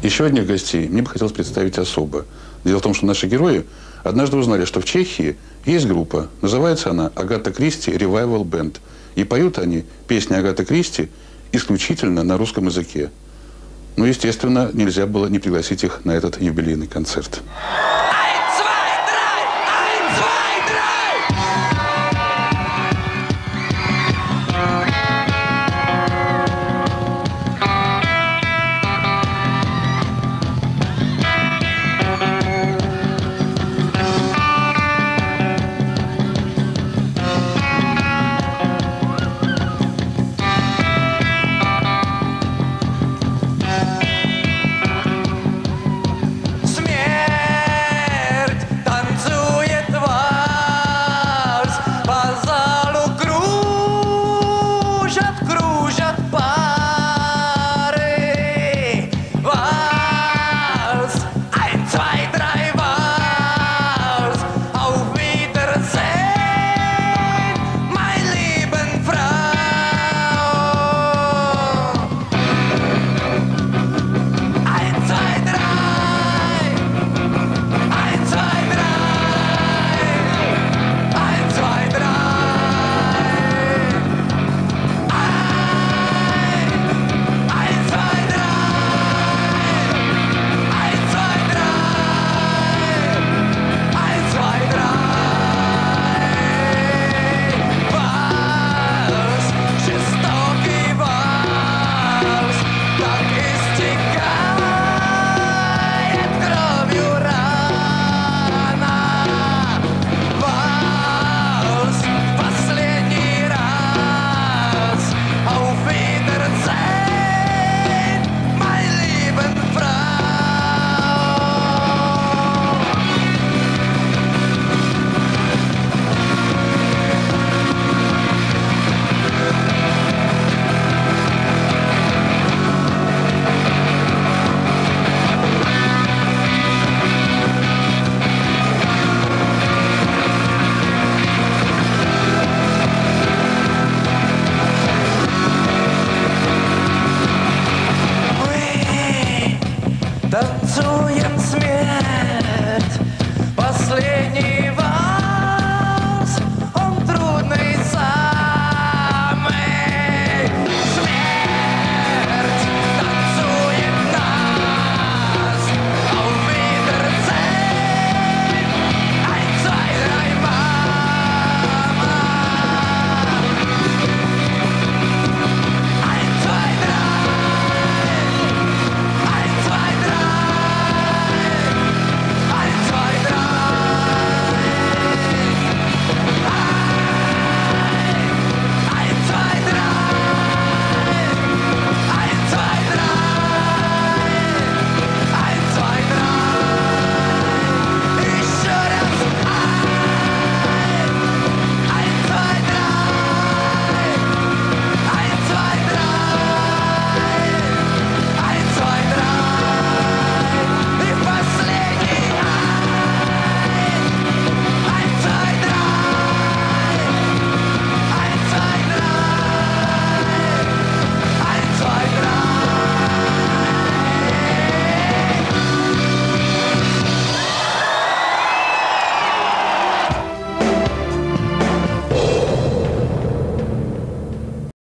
Еще одних гостей мне бы хотелось представить особо. Дело в том, что наши герои однажды узнали, что в Чехии есть группа. Называется она «Агата Кристи Revival Band». И поют они песни Агаты Кристи исключительно на русском языке. Ну, естественно, нельзя было не пригласить их на этот юбилейный концерт.